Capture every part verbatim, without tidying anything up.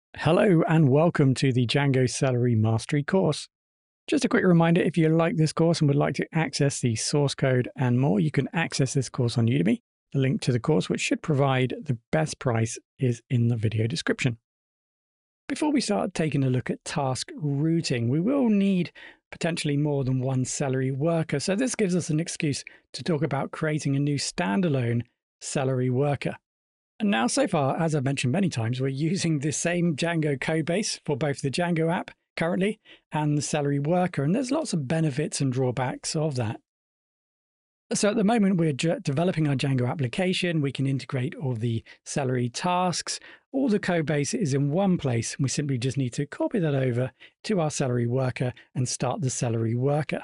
Hello and welcome to the Django Celery Mastery course. Just a quick reminder, if you like this course and would like to access the source code and more, you can access this course on Udemy. The link to the course, which should provide the best price, is in the video description. Before we start taking a look at task routing, we will need potentially more than one Celery worker. So this gives us an excuse to talk about creating a new standalone Celery worker. And now, so far, as I've mentioned many times, we're using the same Django codebase for both the Django app currently and the Celery worker, and there's lots of benefits and drawbacks of that. So at the moment, we're developing our Django application. We can integrate all the Celery tasks. All the codebase is in one place. We simply just need to copy that over to our Celery worker and start the Celery worker.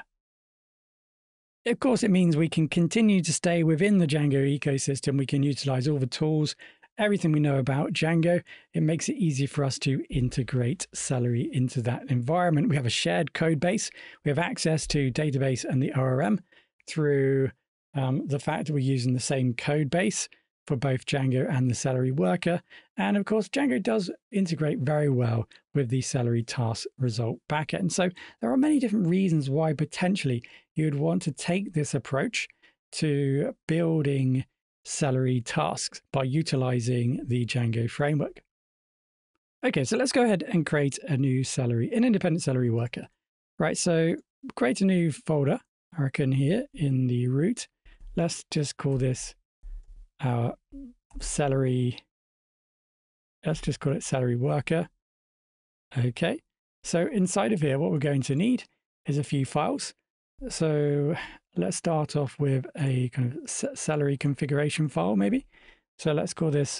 Of course, it means we can continue to stay within the Django ecosystem. We can utilize all the tools, everything we know about Django. It makes it easy for us to integrate Celery into that environment. We have a shared code base. We have access to database and the O R M through um, the fact that we're using the same code base for both Django and the Celery worker. And of course, Django does integrate very well with the Celery task result backend. So there are many different reasons why potentially you'd want to take this approach to building Celery tasks by utilizing the Django framework. Okay, so let's go ahead and create a new Celery, an independent Celery worker. Right, so create a new folder, I reckon here in the root. Let's just call this our Celery, let's just call it Celery worker. Okay, so inside of here, what we're going to need is a few files. So let's start off with a kind of Celery configuration file, maybe. So let's call this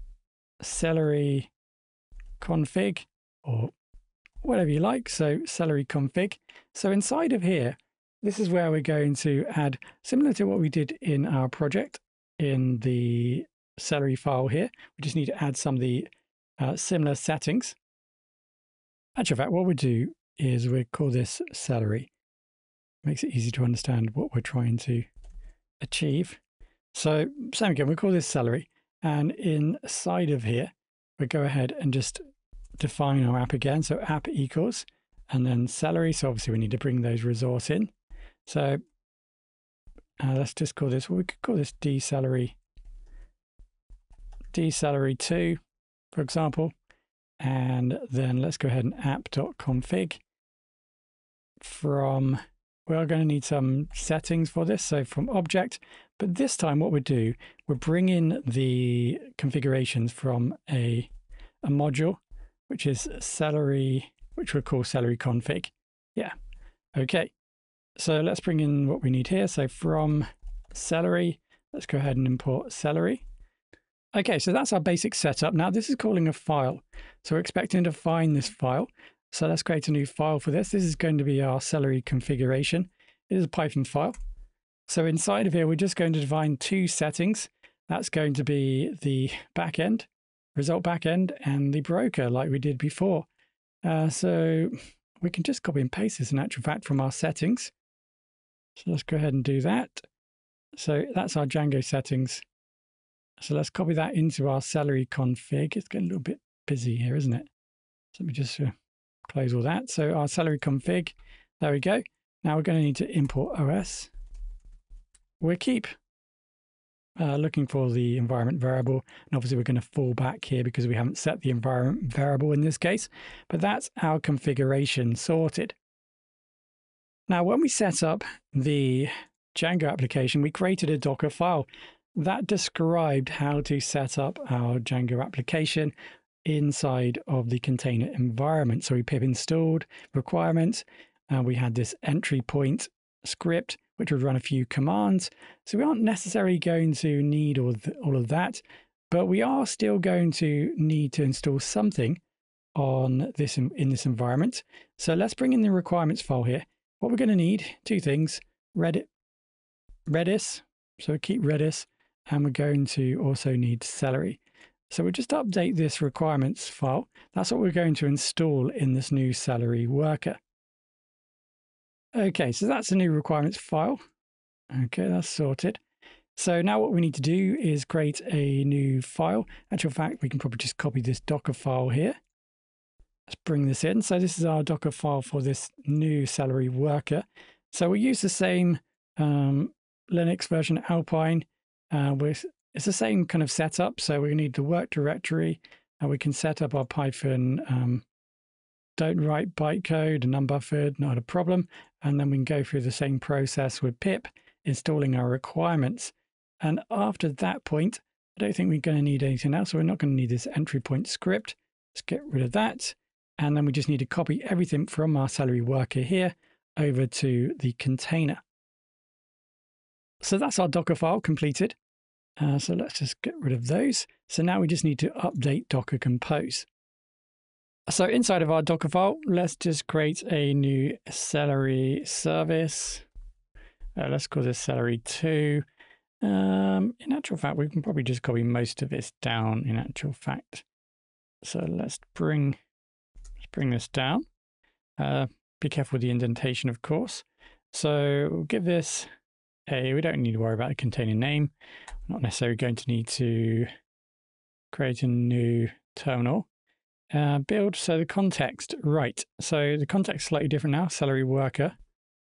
Celery config or whatever you like. So Celery config. So inside of here, this is where we're going to add, similar to what we did in our project in the Celery file here. We just need to add some of the uh, similar settings. Actually, in fact, what we do is we call this Celery. Makes it easy to understand what we're trying to achieve. So same again, we call this Celery. And inside of here, we go ahead and just define our app again. So app equals, and then Celery. So obviously we need to bring those resource in. So uh, let's just call this, well, we could call this dCelery, dCelery two, for example. And then let's go ahead and app.config from, we're going to need some settings for this. So from object, but this time what we do, we'll bring in the configurations from a, a module, which is Celery, which we'll call Celery config. Yeah. Okay. So let's bring in what we need here. So from Celery, let's go ahead and import Celery. Okay, so that's our basic setup. Now this is calling a file. So we're expecting to find this file. So let's create a new file for this. This is going to be our Celery configuration. It is a Python file. So inside of here, we're just going to define two settings. That's going to be the backend, result backend, and the broker like we did before. Uh, so we can just copy and paste this in actual fact from our settings. So let's go ahead and do that. So that's our Django settings. So let's copy that into our Celery config. It's getting a little bit busy here, isn't it? So let me just uh, close all that. So our Celery config, there we go. Now we're going to need to import O S. We'll keep uh, looking for the environment variable. And obviously we're going to fall back here because we haven't set the environment variable in this case. But that's our configuration sorted. Now, when we set up the Django application, we created a Docker file that described how to set up our Django application inside of the container environment. So we pip installed requirements, and we had this entry point script, which would run a few commands. So we aren't necessarily going to need all, the, all of that, but we are still going to need to install something on this in, in this environment. So let's bring in the requirements file here. What we're going to need, two things, Redis, Redis, so keep Redis, and we're going to also need Celery. So we'll just update this requirements file. That's what we're going to install in this new Celery worker. Okay, so that's the new requirements file. Okay, that's sorted. So now what we need to do is create a new file. Actual fact, we can probably just copy this Docker file here. Let's bring this in. So this is our Docker file for this new Celery worker. So we use the same um, Linux version Alpine. Uh, with, it's the same kind of setup. So we need the work directory, and we can set up our Python um, don't write bytecode and unbuffered, not a problem. And then we can go through the same process with pip, installing our requirements. And after that point, I don't think we're going to need anything else. So we're not going to need this entry point script. Let's get rid of that. And then we just need to copy everything from our Celery worker here over to the container. So that's our Docker file completed. Uh, so let's just get rid of those. So now we just need to update Docker Compose. So inside of our Docker file, let's just create a new Celery service. Uh, let's call this Celery two. Um, in actual fact, we can probably just copy most of this down in actual fact. So let's bring, let's bring this down. Uh, be careful with the indentation, of course. So we'll give this a, we don't need to worry about the container name. We're not necessarily going to need to create a new terminal. Uh, build, so the context, right. So the context is slightly different now, Celery worker.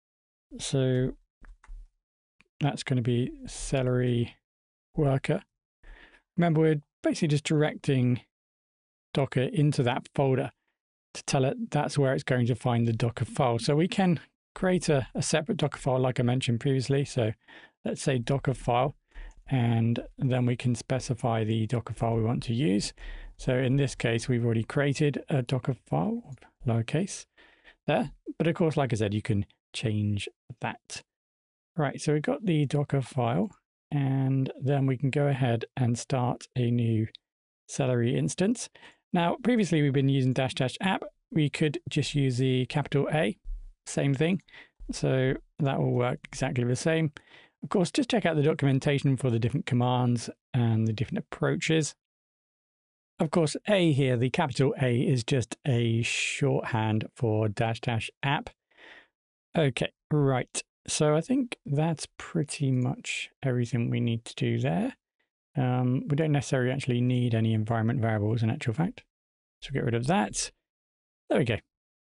So that's going to be Celery worker. Remember, we're basically just directing Docker into that folder to tell it that's where it's going to find the Docker file. So we can create a, a separate Docker file like I mentioned previously. So let's say Docker file, and then we can specify the Docker file we want to use. So in this case, we've already created a Docker file, lowercase there. But of course, like I said, you can change that. Right, so we've got the Docker file, and then we can go ahead and start a new Celery instance. Now, previously we've been using dash dash app. We could just use the capital A, same thing. So that will work exactly the same. Of course, just check out the documentation for the different commands and the different approaches. Of course, A here, the capital A is just a shorthand for dash dash app. Okay, right. So I think that's pretty much everything we need to do there. Um, we don't necessarily actually need any environment variables in actual fact. So get rid of that. There we go.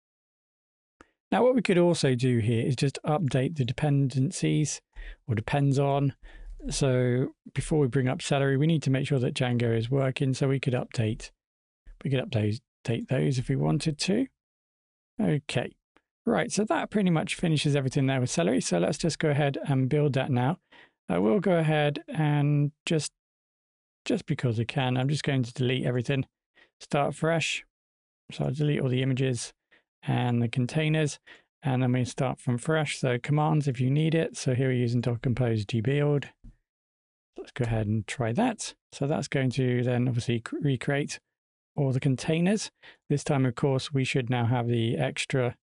Now what we could also do here is just update the dependencies or depends on. So before we bring up Celery, we need to make sure that Django is working. So we could update, we could update those if we wanted to. Okay. Right, so that pretty much finishes everything there with Celery. So let's just go ahead and build that now. I will go ahead and just, just because I can, I'm just going to delete everything, start fresh. So I'll delete all the images and the containers, and then we start from fresh. So commands if you need it. So here we're using docker compose gbuild. Let's go ahead and try that. So that's going to then obviously recreate all the containers. This time, of course, we should now have the extra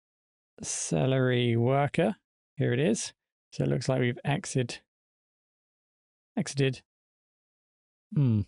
Celery worker. Here it is. So it looks like we've exited. Exited. Hmm.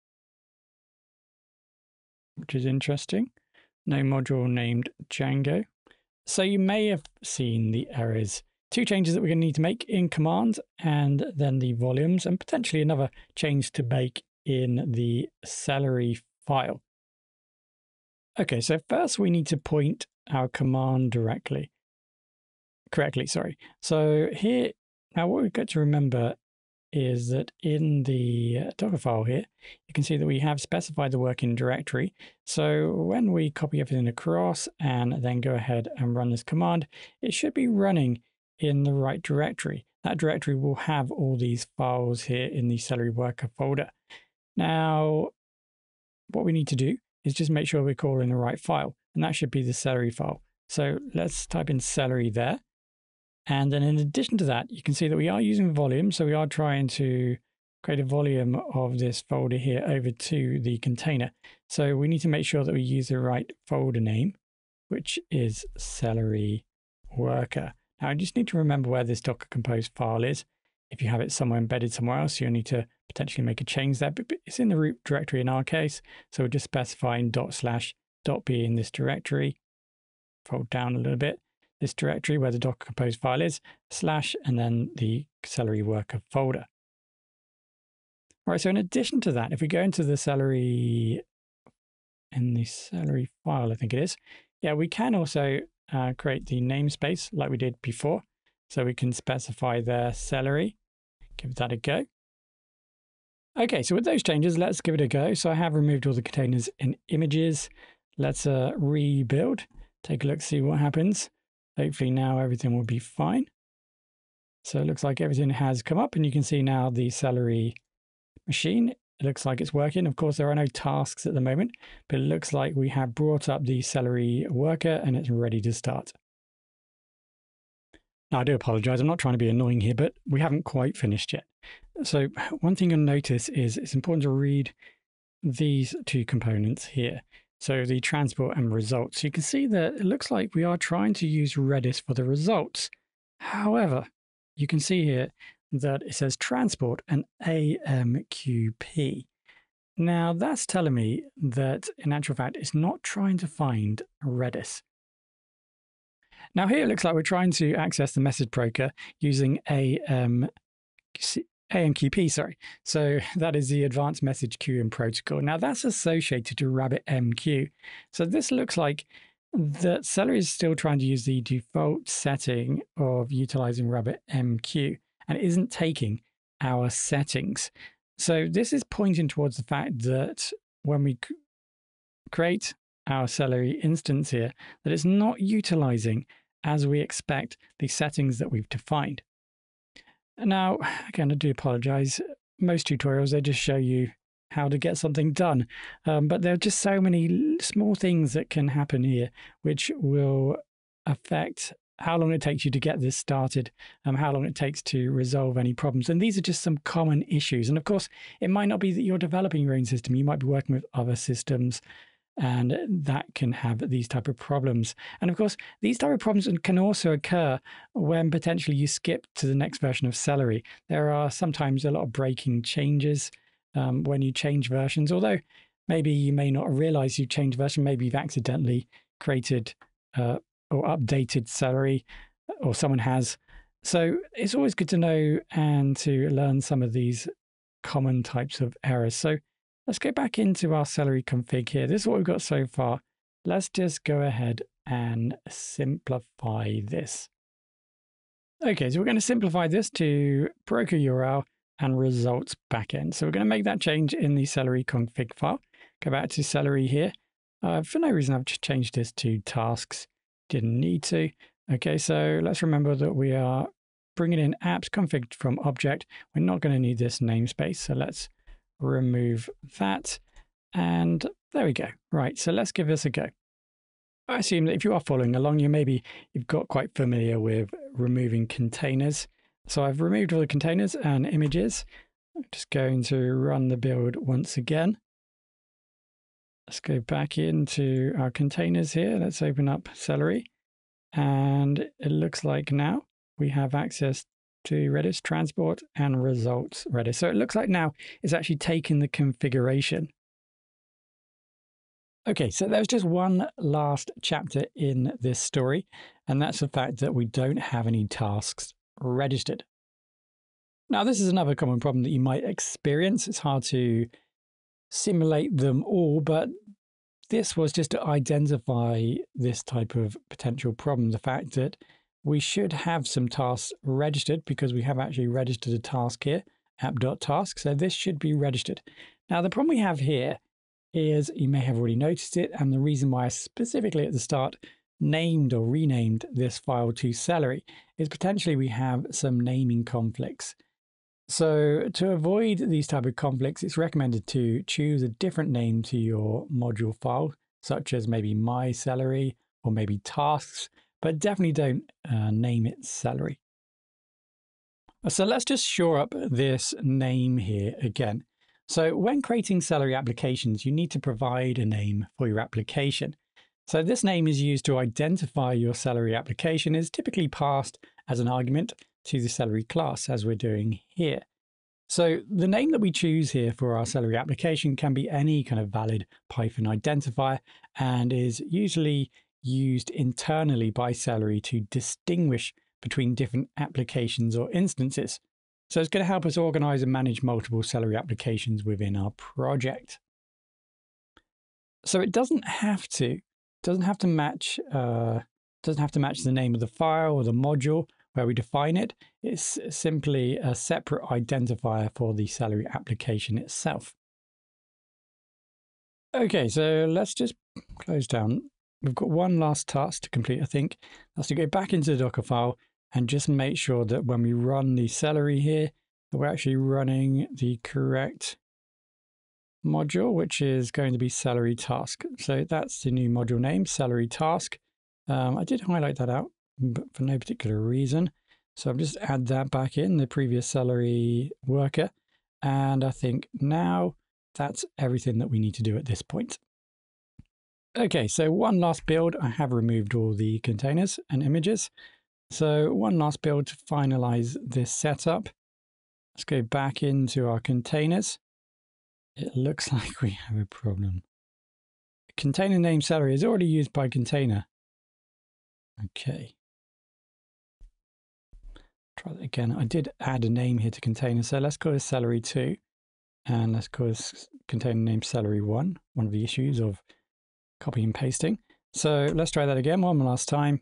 Which is interesting. No module named Django. So you may have seen the errors. Two changes that we're going to need to make in commands, and then the volumes, and potentially another change to make in the Celery file. Okay, so first we need to point our command directly. Correctly, sorry. So here, now what we've got to remember is that in the Docker file here, you can see that we have specified the working directory. So when we copy everything across and then go ahead and run this command, it should be running in the right directory. That directory will have all these files here in the Celery worker folder. Now, what we need to do is just make sure we're calling the right file, and that should be the Celery file. So let's type in Celery there. And then in addition to that, you can see that we are using volume. So we are trying to create a volume of this folder here over to the container. So we need to make sure that we use the right folder name, which is Celery worker. Now I just need to remember where this Docker Compose file is. If you have it somewhere embedded somewhere else, you'll need to potentially make a change there, but it's in the root directory in our case. So we're just specifying dot slash dot b in this directory. Fold down a little bit. This directory where the Docker Compose file is, slash, and then the Celery worker folder. All right, so in addition to that, if we go into the Celery in the Celery file, I think it is. Yeah, we can also uh, create the namespace like we did before. So we can specify the Celery, give that a go. Okay, so with those changes, let's give it a go. So I have removed all the containers and images. Let's uh, rebuild, take a look, see what happens. Hopefully now everything will be fine. So it looks like everything has come up, and you can see now the Celery machine. It looks like it's working. Of course, there are no tasks at the moment, but it looks like we have brought up the Celery worker and it's ready to start. Now, I do apologize. I'm not trying to be annoying here, but we haven't quite finished yet. So one thing you'll notice is it's important to read these two components here. So the transport and results. You can see that it looks like we are trying to use Redis for the results. However, you can see here that it says transport and A M Q P. Now that's telling me that in actual fact, it's not trying to find Redis. Now here it looks like we're trying to access the message broker using A M Q P, sorry. So that is the Advanced Message Queuing Protocol. Now that's associated to RabbitMQ. So this looks like that Celery is still trying to use the default setting of utilizing RabbitMQ and isn't taking our settings. So this is pointing towards the fact that when we create our Celery instance here, that it's not utilizing as we expect the settings that we've defined. Now, again, I do apologize. Most tutorials, they just show you how to get something done. Um, but there are just so many small things that can happen here, which will affect how long it takes you to get this started, um, how long it takes to resolve any problems. And these are just some common issues. And of course, it might not be that you're developing your own system. You might be working with other systems, and that can have these type of problems. And of course, these type of problems can also occur when potentially you skip to the next version of Celery. There are sometimes a lot of breaking changes um, when you change versions, although maybe you may not realize you've changed version. Maybe you've accidentally created uh, or updated Celery, or someone has. So it's always good to know and to learn some of these common types of errors. So let's go back into our Celery config here. This is what we've got so far. Let's just go ahead and simplify this. Okay, so we're going to simplify this to broker U R L and results backend. So we're going to make that change in the Celery config file. Go back to Celery here. Uh, for no reason, I've just changed this to tasks. Didn't need to. Okay, so let's remember that we are bringing in apps config from object. We're not going to need this namespace. So let's remove that. And there we go. Right, so let's give this a go. I assume that if you are following along, you maybe you've got quite familiar with removing containers. So I've removed all the containers and images. I'm just going to run the build once again. Let's go back into our containers here. Let's open up Celery. And it looks like now we have access to Redis transport and results Redis. So it looks like now it's actually taking the configuration. Okay, so there's just one last chapter in this story, and that's the fact that we don't have any tasks registered. Now, this is another common problem that you might experience. It's hard to simulate them all, but this was just to identify this type of potential problem, the fact that we should have some tasks registered because we have actually registered a task here, app.task. So this should be registered. Now, the problem we have here is you may have already noticed it. And the reason why I specifically at the start named or renamed this file to Celery is potentially we have some naming conflicts. So to avoid these type of conflicts, it's recommended to choose a different name to your module file, such as maybe My Celery or maybe tasks, but definitely don't uh, name it Celery. So let's just shore up this name here again. So when creating Celery applications, you need to provide a name for your application. So this name is used to identify your Celery application, is typically passed as an argument to the Celery class, as we're doing here. So the name that we choose here for our Celery application can be any kind of valid Python identifier and is usually used internally by Celery to distinguish between different applications or instances. So it's going to help us organize and manage multiple Celery applications within our project. So it doesn't have to, doesn't have to match, uh, doesn't have to match the name of the file or the module where we define it. It's simply a separate identifier for the Celery application itself. Okay, so let's just close down. We've got one last task to complete, I think. That's to go back into the Docker file and just make sure that when we run the Celery here, that we're actually running the correct module, which is going to be Celery Task. So that's the new module name, Celery Task. Um, I did highlight that out, but for no particular reason. So I'll just add that back in, the previous Celery worker. And I think now that's everything that we need to do at this point. Okay, so one last build. I have removed all the containers and images. So one last build to finalize this setup. Let's go back into our containers. It looks like we have a problem. Container name Celery is already used by container. Okay. Try that again. I did add a name here to container, so let's call this Celery two. And let's call this container name Celery one, one of the issues of copy and pasting. So let's try that again one last time.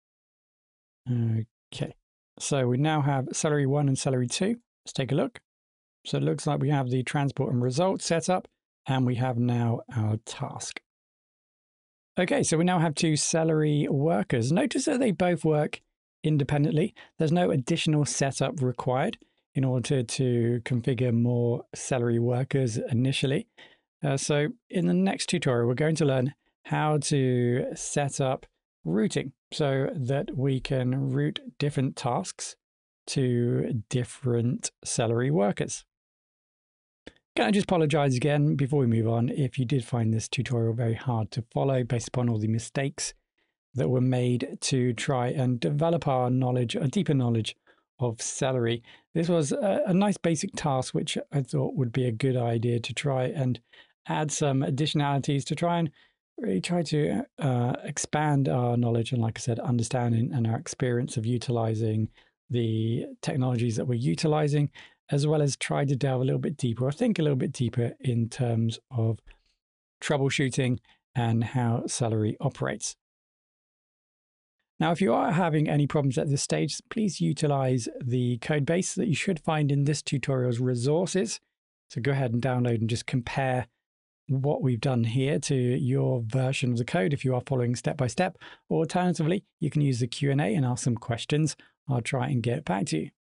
Okay, so we now have Celery one and Celery two. Let's take a look. So it looks like we have the transport and result set up, and we have now our task. Okay, so we now have two Celery workers. Notice that they both work independently. There's no additional setup required in order to configure more Celery workers initially. Uh, so in the next tutorial, we're going to learn how to set up routing so that we can route different tasks to different Celery workers. Can I just apologize again before we move on if you did find this tutorial very hard to follow based upon all the mistakes that were made to try and develop our knowledge, a deeper knowledge of Celery. This was a, a nice basic task which I thought would be a good idea to try and add some additionalities to try and really try to uh, expand our knowledge and, like I said, understanding and our experience of utilizing the technologies that we're utilizing, as well as try to delve a little bit deeper, or think a little bit deeper in terms of troubleshooting and how Celery operates. Now, if you are having any problems at this stage, please utilize the code base that you should find in this tutorial's resources. So go ahead and download and just compare what we've done here to your version of the code if you are following step by step. Or alternatively, you can use the Q and A and ask some questions. I'll try and get back to you.